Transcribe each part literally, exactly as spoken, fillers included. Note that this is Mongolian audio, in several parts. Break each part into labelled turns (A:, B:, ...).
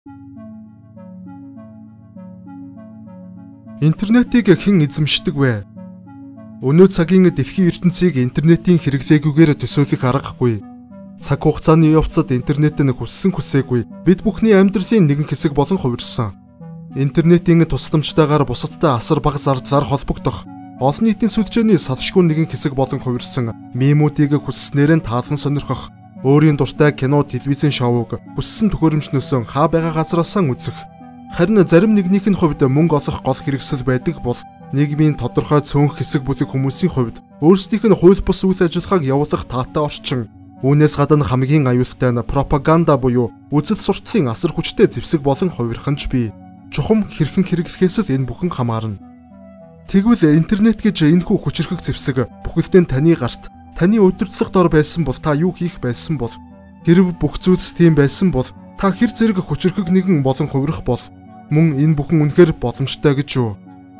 A: Интернетийг хэн эзэмшдэг вэ? Өнөө цагийн дэлхийн ертөнцийг интернетийн хэрэглээгүйгээр төсөөлөх аргагүй. Цаг хугацааны явцад интернет нь хүссэн хүсээгүй бид бүхний амьдралын нэгэн хэсэг болон хувирсан. Интернетийн тусламжтайгаар бусадтай асар бага зардлаар холбогдох, олон нийтийн сүлжээний салшгүй нэгэн хэсэг болон хувирсан мемүүдийг хүсснээр нь таалан сонирхох, өөрийн дуртай кино, телевизэн шоуг хүссэн төхөөрөмжнөөс хаа байгаа газараасаа үзэх. Харин зарим нэгнийх нь хувьд мөнгө олох гол хэрэгсэл байдаг бол нийгмийн тодорхой цөөнх хэсэг бүлэг хүмүүсийн хувьд өөрсдийнх нь хууль бус үйл ажиллагааг явуулах таатай орчин. Үүнээс гадна хамгийн аюултай нь пропаганда буюу үзэл сурталын асар хүчтэй зэвсэг болон хувирханч бий. Чухам хэрхэн хэрэглэхээс л энэ бүхэн хамаарна. Тэгвэл интернет гэж энэхүү хүчирхэг зэвсэг бүхэлдээ таны гарт, таны удирдлага дор байсан бол та юу хийх байсан бол, хэрв бүх зүйлс тийм байсан бол та хэр зэрэг хүчирхэг нэгэн болон хувирах бол мөн энэ бүхэн үнэхээр боломжтой гэж юу?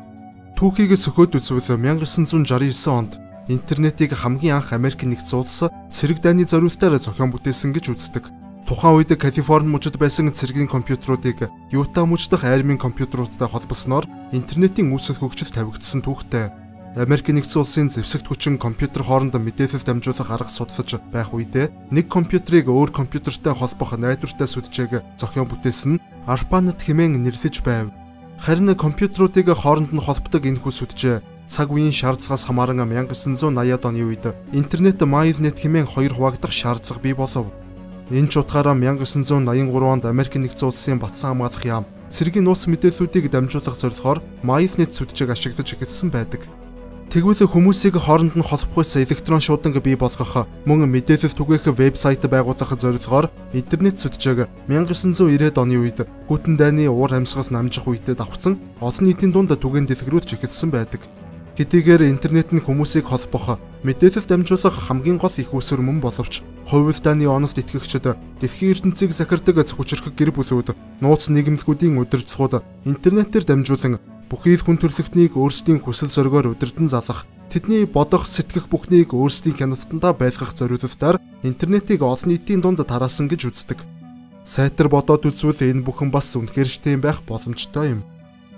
A: Түүхийг сөхөөд үзвэл мянга девятьсот шестьдесят девять онд интернетийг хамгийн анх Америк нэгдсэн улс цэрэг дайны зориултаар зохион бүтээсэн гэж үздэг. Тухайн үед Калифорни мужид байсан цэргийн компьютеруудыг Юта муж дахь армийн компьютеруудтай холбосноор интернетийн үүсэл хөгжил тавигдсан түүхтэй. Америк нэгдсэн улсын зэвсэгт хүчин компьютер хооронд мэдээлэл дамжуулах арга судлаж байх үедээ нэг компьютерыг өөр компьютертэй холбох найдвартай сүлжээг зохион бүтээсэн нь ARPANET хэмээн нэрлэж байв. Харин компьютеруудыг хооронд нь холбодог энэхүү сүлжээ цаг үеийн шаардлагаас хамааран мянга девятьсот eighty оны үед интернет MyNet хэмээн хоёр хуваагдах шаардлага бий болов. Энэ ч утгаараа мянга девятьсот eighty-three онд Америк нэгдсэн улсын батлан хамгаалах яам цэргийн нууц мэдээллүүдийг дамжуулах зорилгоор MyNet сүлжээг ашиглаж эхэлсэн байдаг. Тэгвэл хүмүүсийг хооронд нь холбохоос электрон шууданг бий болгох, мөн мэдээлэл түгээх вебсайт байгуулах зорилгоор интернет сүлжээг мянга девятьсот ninety оны үед Хүйтэн дайны уур амьсгал намжих үедээ давхцсан олон нийтийн дунд түгээн дэлгэрүүлж эхэлсэн байдаг. Хэдийгээр интернет нь хүмүүсийг холбох, мэдээлэл дамжуулах хамгийн гол их үүсвэр мөн боловч хувь дайны онолд итгэгчид дэлхийн ертөнцийг захирдаг хүчирхэг гэр бүлүүд, нууц нийгэмлэгүүдийн удирдлагууд интернетээр дамжуулан бүхий л хүн төрлөختнийг өөрсдийн хүсэл зоригоор удирдан залгах, тэдний бодох, сэтгэх бүхнийг өөрсдийн хяналтандаа байлгах зорилгоор интернетийг олон нийтийн дунд тараасан гэж үздэг. Сайтар бодоод үзвэл энэ бүхэн бас үнэхээр ч тийм байх боломжтой юм.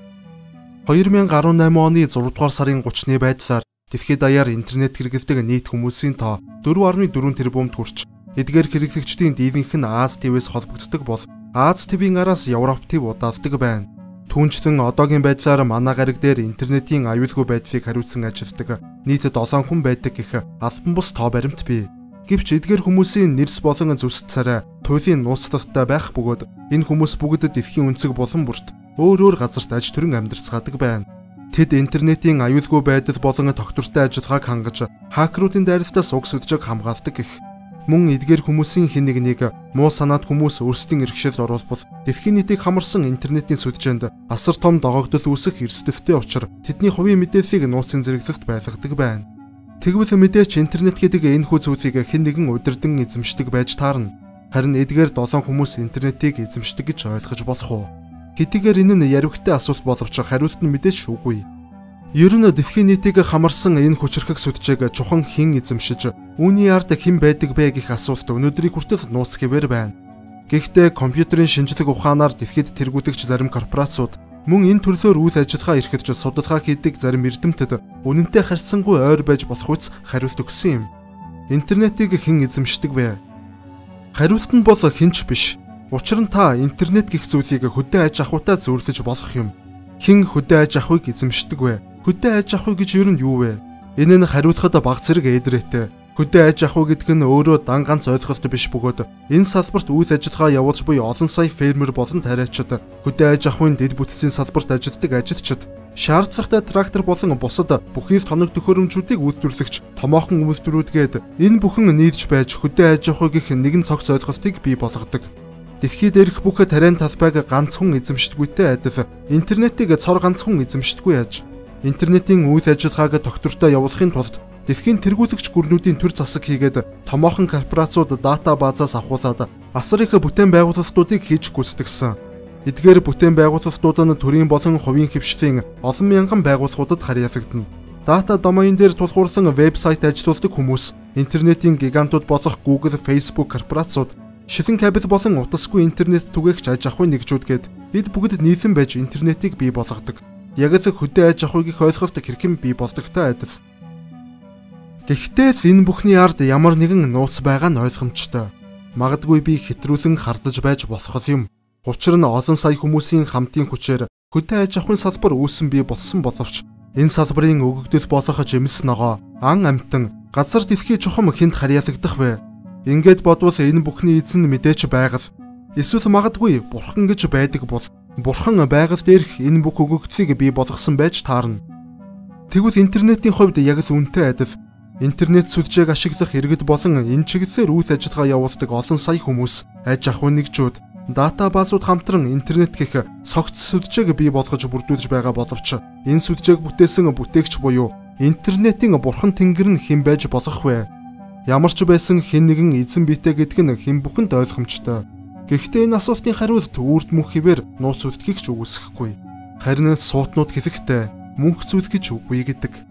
A: two thousand eighteen оны зургаадугаар сарын thirty-ны байдлаар дэлхийд даяар интернет хэрэглэдэг нийт хүмүүсийн тоо four point four тэрбумд хүрч, эдгээр хэрэглэгчдийн дийлэнх нь Аз ТВ-с холбогддог бол Аз ТВ-ийн араас Европ ТВ удаалдаг байна. Түүнчлэн одоогийн байдлаар манай гариг дээр интернетийн аюулгүй байдлыг хариуцсан ажилтдаг нийт seven хүн байдаг гэх албан бус тоо баримт бий. Гэвч эдгээр хүмүүсийн нэрс болон зүс царай туйлын нууцлалтай байх бөгөөд энэ хүмүүс бүгд дэлхийн өнцөг болон бүрт өөр өөр газарт аж төрөн амьдарцгаадаг байна. Тэд интернетийн аюулгүй байдал болон тогтвортой ажиллагааг хангаж хакеруудын дайралтаас уг сүлжээг хамгаалдаг гэх. Мөн эдгээр хүмүүсийн хэн нэгнийг муу санаад хүмүүс өөрсдийн иргэшил оруулбал дэлхийн нийтийг хамарсан интернетийн сүлжээнд асар том догогдол үүсэх эрсдэлтэй учраа тэдний хувийн мэдээллийг нууцын зэрэглэлд байлгадаг байна. Тэгвэл мэдээч интернет гэдэг энэхүү зүйлийг хэн нэгэн удирдан эзэмшдэг байж таарна. Харин эдгээр долоон хүмүүс интернетийг эзэмшдэг гэж ойлгож болох уу? Хэдийгээр энэ нь яривхтай асуулт боловч хариулт нь мэдээж шүүгүй. Ер нь дэлхийн нийтийг хамарсан энэ хүчирхэг сүлжээг чухан хэн эзэмшиж, үүний ард хэн байдаг бэ гэх асуулт өнөөдрийг хүртэл нууц хэвээр байна. Гэхдээ компьютерийн шинжлэх ухаанаар дэлхийд тэргүүлэгч зарим корпорациуд мөн энэ төрлөөр үйл ажиллагаа эрхэлж судалгаа хийдэг зарим эрдэмтэд үнэнтэй харьцангуй ойр байж болох үс хариулт өгсөн юм. Интернетийг хэн эзэмшдэг вэ? Хариулт нь бол хинч биш. Учир нь та интернет гэх зүйлийг хөдөө аж ахуйтай зөөрлөж болох юм. Хэн хөдөө аж ахуйг эзэмшдэг вэ? Хөдөө аж ахуй гэж юу нь юу вэ? Энэ нь хариулахад баг зэрэг эдрээтэй. Хөдөө аж ахуй гэдэг нь өөрөө дан ганц ойлголт биш бөгөөд энэ салбарт үйл ажиллагаа явуулж буй олон сая фермер болон тариачид, хөдөө аж ахуйн дэд бүтцийн салбарт ажилладаг ажилчид, шаардлагатай трактор болон бусад бүхий л тоног төхөөрөмжүүдийг үйлдвэрлэгч томоохон үйлдвэрүүдгээд энэ бүхэн нийлж байж хөдөө аж ахуй гэх нэгэн цогц ойлголтыг бий болгодог. Дэлхийд ирэх бүх тариан талбайг ганц хүн эзэмшдэггүйтэй адил интернетийг цор ганц хүн эзэмшдэггүй аж. Интернетийн үйл ажиллагааг тогтвортой явуулахын тулд дэлхийн тэргүүлэгч гүрнүүдийн төр засаг хийгээд томоохон корпорациуд дата базаас авахуулаад асар их бүтээн байгуулалтуудыг хийж гүйцэтгсэн. Эдгээр бүтээн байгуулалтууд нь төрийн болон хувийн хвшлийн олон мянган байгууллагуудад харьяалагдана. Дата домейн дээр тулгуурлан вебсайт ажилуулдаг хүмүүс, интернетийн гигантууд болох Google, Facebook корпорациуд Шилэн кабель болон утасгүй интернет түгээгч аж ахуйн нэгжүүд гээд бид бүгд нийлэн байж интернетийг бий болгодог. Яг л хөдөө аж ахуйг их ойлголт хэрхэн бий болдогтой адил. Гэхдээ л энэ бүхний ард ямар нэгэн нууц байгаа нь ойлгомжтой. Магадгүй би хэтрүүлэн хардаж байж болох юм. Учир нь олон сая хүмүүсийн хамтын хүчээр хөдөө аж ахуйн салбар үүсэн бий болсон боловч энэ салбарын өгөгдөл болох жимс ногоо, ан амтан, газар дэлхий чухам хэнд харьяалагдах вэ? Ингээд бодвол энэ бүхний эзэн мэдээч байгаль. Эсвэл магадгүй бурхан гэж байдаг бол бурхан байгаль дээрх энэ бүх өгөгдлийг бий болгосон байж таарна. Тэгвэл интернетийн хувьд яг л үнэтэй адил. Интернет сүлжээг ашиглах иргэд болон энэ чиглэлээр үйл ажиллагаа явуулдаг олон сая хүмүүс, аж ахуйн нэгжүүд, датабазууд хамтран интернет гэх цогц сүлжээг бий болгож бүрдүүлж байгаа боловч энэ сүлжээг бүтээсэн бүтээгч буюу интернетийн бурхан тэнгэр нь хэн байж болох вэ? Ямар ч байсан хэн нэгэн эзэн биетэй гэдэг нь хэн бүхэнд ойлгомжтой. Гэхдээ энэ асуултын хариулт үрд мөнх хэвээр нууц үлдэхийг ч үгүйсэхгүй. Харин суутнууд хэлэхдээ мөнх зүйл гэж үгүй гэдэг.